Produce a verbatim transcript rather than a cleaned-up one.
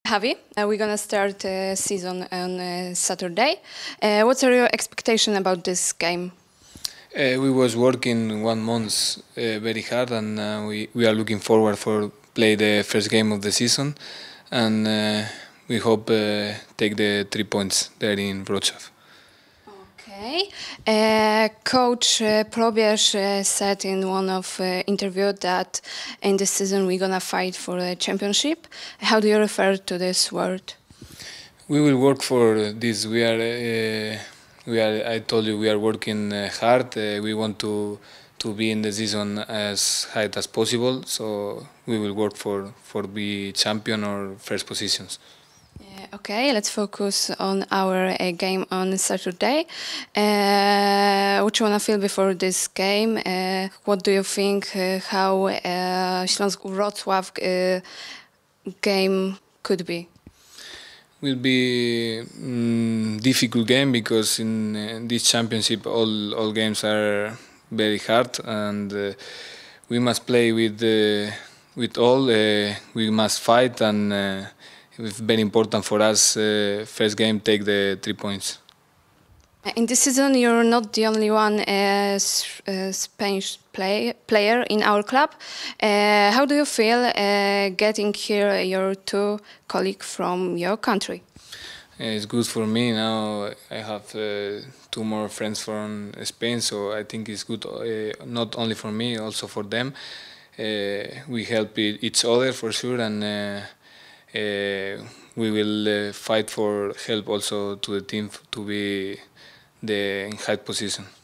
Javi, uh, we're gonna start the season on uh, Saturday. Uh, what are your expectations about this game? Uh, we was working one month uh, very hard, and uh, we we are looking forward for play the first game of the season, and uh, we hope uh, take the three points there in Wrocław. Okay. Uh, Coach uh, Probierz uh, said in one of uh, interview that in this season we're gonna fight for a championship. How do you refer to this word? We will work for this. We are uh, we are. I told you we are working uh, hard. Uh, we want to to be in the season as high as possible. So we will work for for be champion or first positions. Uh, okay, let's focus on our uh, game on Saturday. Uh, what you wanna feel before this game? Uh, what do you think? Uh, how uh, Śląsk Wrocław uh, game could be? Will be mm, difficult game because in uh, this championship all all games are very hard, and uh, we must play with uh, with all. Uh, we must fight, and uh, it's very important for us. Uh, first game, take the three points. In this season, you're not the only one uh, s- uh, Spanish play, player in our club. Uh, how do you feel uh, getting here your two colleagues from your country? Uh, It's good for me now. I have uh, two more friends from Spain, so I think it's good uh, not only for me, also for them. Uh, we help e- each other for sure, and uh, uh, we will uh, fight for help also to the team f- to be the in high position.